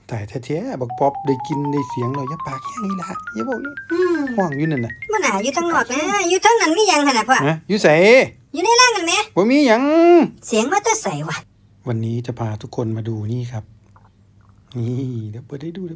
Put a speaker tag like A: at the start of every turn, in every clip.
A: แต่แท้ๆบักป๊อบได้กินได้เสียงเราอย่าปากแห้งนี่ล่ะอย่าบอกนี่ห้องอยู่นั่นน่ะ
B: บ่น่าอยู่ทางนอกนะอยู่ทางนั้นมีหยังหั่นน่ะพ่อ
A: อยู่ไส
B: อยู่ในร่างนั่นแหม
A: บ่มีหยัง
B: เสียงมาแต่ไสวะ
A: วันนี้จะพาทุกคนมาดูนี่ครับนี่เดี๋ยวเปิดให้ดู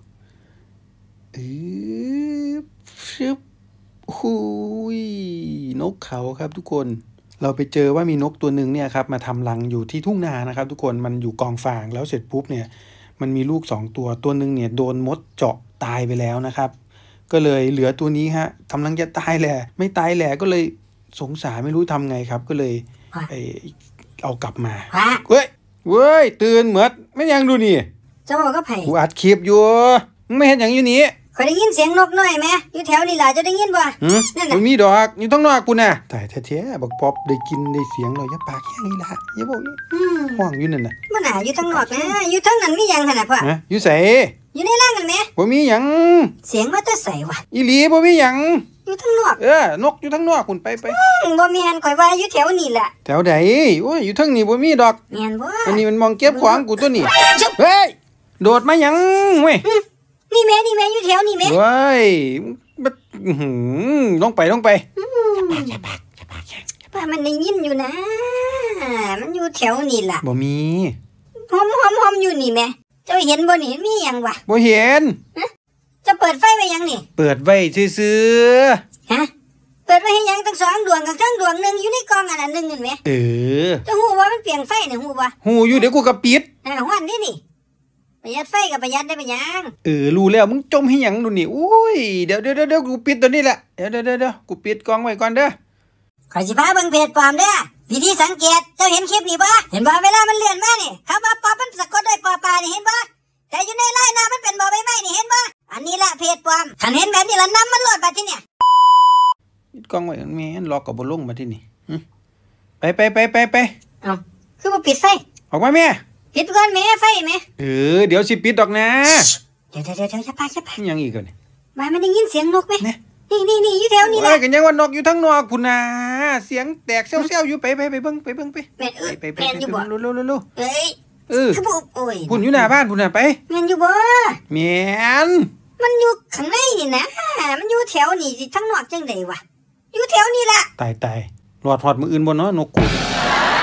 A: ชึบหุยนกเขาครับทุกคนเราไปเจอว่ามีนกตัวหนึ่งเนี่ยครับมาทำรังอยู่ที่ทุ่งนานะครับทุกคนมันอยู่กองฟางแล้วเสร็จปุ๊บเนี่ยมันมีลูก2ตัวหนึ่งเนี่ยโดนมดเจาะตายไปแล้วนะครับก็เลยเหลือตัวนี้ฮะกำลังจะตายแหละไม่ตายแหละก็เลยสงสารไม่รู้ทำไงครับก็เลยเอากลับมาเว้ยตื่นเหมือดไม่ยังดูนี่
B: จะบอกก็ไผ
A: กูอัดคลิปอยู่มึงไม่เห็นอย่างอยู่นี่
B: เคยได้ยินเสียงนกน้อยไหมอยู่แถวนี่ล่ะจะได้ยินบ่
A: นั่นน่ะมีดอกอยู่ต้องนอกกูน่ะแต่แท้ๆบักป๊อบได้กินได้เสียงเราอย่าปากแห้งนี่ล่ะอย่าบอกนี่ห้องอยู่นั่นน่ะ
B: บ่น่าอยู่ทางนอกนะอยู่ทางนั้นมีหยังหั่นน่ะพ่อ
A: อยู่ไส
B: อยู่ในร่างนั่นแหม
A: บ่มีหยัง
B: เสียงมาแต่ไสวะ
A: อีหลีบ่มีหยัง
B: อยู่ทางนอก
A: นกอยู่ทางนอกคุณไป
B: บ่แม่นข่อยว่าอยู่แถวนี่แหละ
A: แถวใดโอ้ยอยู่ทางนี้บ่มีดอก
B: แม่นบ่
A: อันนี้มันมองเก็บของกูตัวนี้เฮ้ยโดดมาหยังเว้ย
B: นี่แม่อยู่แถวนี่แม่
A: เว้ยลงไป
B: อย่าปากป้ามันได้ยินอยู่นะมันอยู่แถวนี่ล่ะ
A: บ่มี
B: หอมอยู่นี่แม่เจ้าเห็นบ่นี่มีหยังวะ
A: บ่เห็น
B: จะเปิดไฟไว้ยังนี่
A: เปิดไว้ซื่อ
B: ฮะเปิดไว้ให้ยังตั้ง2ดวงกับทั้งดวงนึงอยู่ในกล่องอันนั้นนึงนั่นแม่จะฮู้ว่ามันเปลี่ยนไฟนี่ฮู้บ่
A: ฮู้อยู่เดี๋ยวกูก็ปิด
B: ฮ้อนนี่ประหยัดไฟกับประหยัดได้เป็นยัง
A: รู้แล้วมึงจมให้หยังดูนี่อุ้ยเดี๋ยวกูปิดตัวนี้แหละเดี๋ยวกูปิดกล้องไว้ก่อนเด้อ
B: ขอสิพาเบิ่งเพจปลอมเด้อวิธีสังเกตเจ้าเห็นคลิปนี้บ่เห็นบ่เวลามันเลื่อนมานี่คำว่าปอมันสะกดด้วยปอปลานี่เห็นบ่แต่อยู่ในลายน้ำมันเป็นบ่อใบไม้นี่เห็นบ่อันนี้ละเพจปลอมคันเห็นแบบนี้ละน้ำมันโหลดบัดทีเนี่ย
A: ปิดกล้องไว้แม่นล็อกก็บ่ลงบัดทีนี่ไป
B: เอ้าคือบ่ปิดไฟ
A: ออกมาแม่
B: ปิดก่อนแม่ไฟแม่
A: เดี๋ยวสิปิดดอกนะ
B: เดี๋ยวอย่าปาก
A: ยังอีกก่อนนี่
B: มามันได้ยินเสียงนกไหมนี่อยู่แถวนี้แหละ
A: กันยังว่านกอยู่ทั้งนอกพุ่นน่ะเสียงแตกเซี่ยวๆอยู่ไปเบิ่งไป
B: แม่นอยู่บ่
A: เร็ว
B: เอ้ยคือบ่โอ้ย
A: พุ่นอยู่หน้าบ้านพุ่นน่ะไป
B: แม่นอยู่บ่
A: แม่น
B: มันอยู่ข้างในนี่นะมันอยู่แถวนี่สิทั้งนอกจังได๋วะอยู่แถวนี้ล่ะ
A: ตายรอดฮอดมื้ออื่นบ่เนาะนกกู